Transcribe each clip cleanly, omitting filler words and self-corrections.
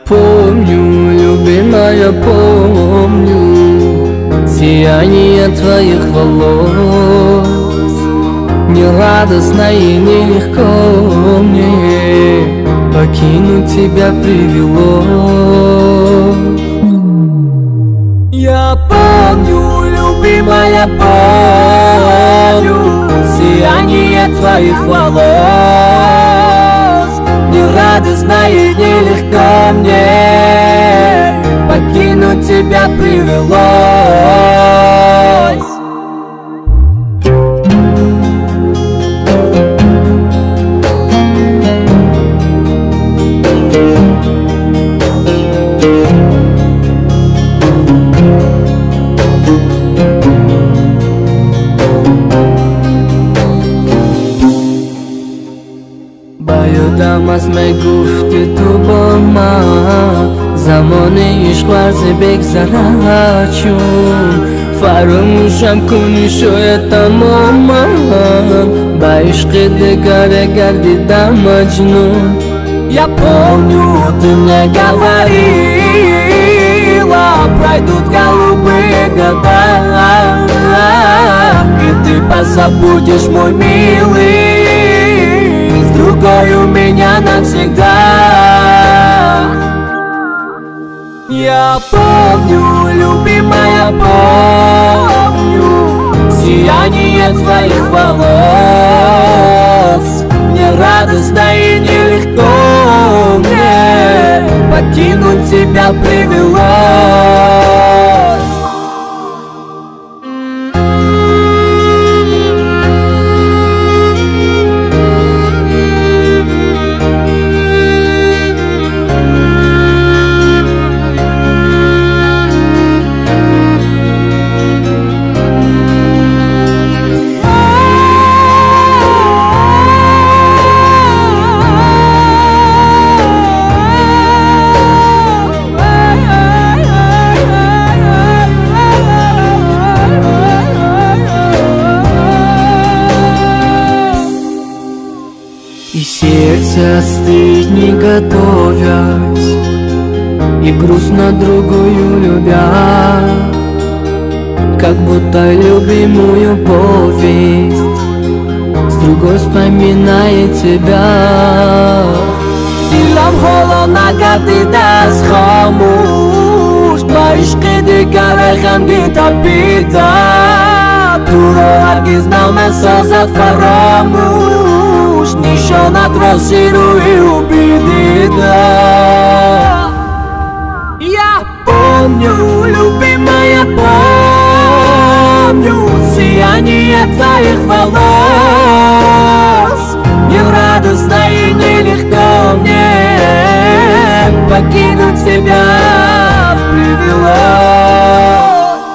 Помню, любимая, помню сияние твоих волос. Нерадостно и нелегко мне покинуть тебя привелось. Я помню, любимая, помню сияние твоих волос. Нерадостно и нелегко мне покинуть тебя привелось. Дамас мегуфти ту бо ман замоне ишқ варзе бегзарад чун фаромӯшам кунӣ шояд тамоман ба ишқи дигаре гардидам маҷнун. Я помню, ты мне говорила, пройдут голубые года, и ты позабудешь, мой милый, другой у меня навсегда. Я помню, любимая, помню сияние твоих волос. Мне радостно и нелегко мне покинуть тебя привелось. Сердце остыть не готовясь, и грустно другую любя, как будто любимую повесть с другой вспоминает тебя. Дилам холодно гардидас хомӯш, ба ишқи дигаре ғамгин табида, туро ҳаргиз намесозад фаромӯш, нишонат росируи убедида. Я помню, любимая, помню сияние твоих волос. Мне радостно и нелегко мне покинуть тебя привелось.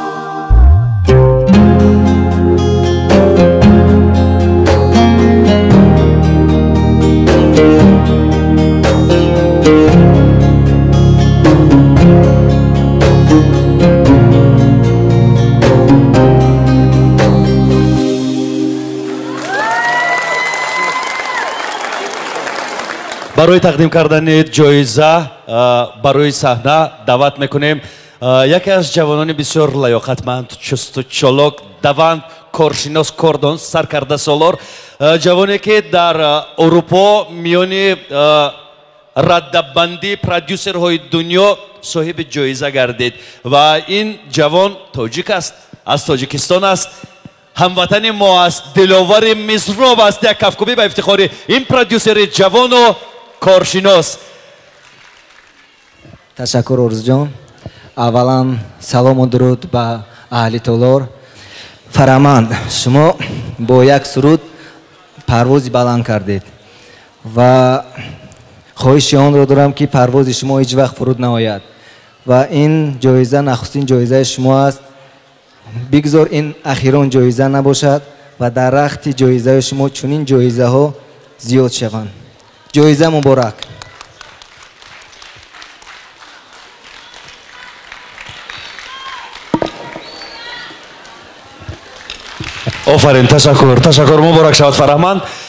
барои тақдим кардани ҷоиза барои саҳна даъват мекунем яке аз ҷавонони бисёр лаёқатманд, чусту чолок, даванд, коршинос, кордон, саркардасолор, ҷавоне ки дар урупо миёни раддабандии продюсерҳои дунё соҳиби ҷоиза гардид ва ин ҷавон тоҷик аст, аз тоҷикистон аст, ҳамватани мо аст, диловари мизроб аст. як кафкубӣ ба ифтихори ин продюсери ҷавону коршинос. Ташаккур Орзуҷон. Аввалан салому дуруд ба аҳли Толор. Фараманд, шумо бо як суруд парвози баланд кардед ва хоҳиши онро дорам ки парвози шумо ҳеҷ вақт фуруд наояд ва ин ҷоиза нахустин ҷоизаи шумо аст. бигзор ин ахирон ҷоиза набошад ва дар рахти ҷоизаи шумо чунин ҷоизаҳо зиёд шаванд. ҷоиза муборак. офарин, ташаккур муборак шавад Фараманд.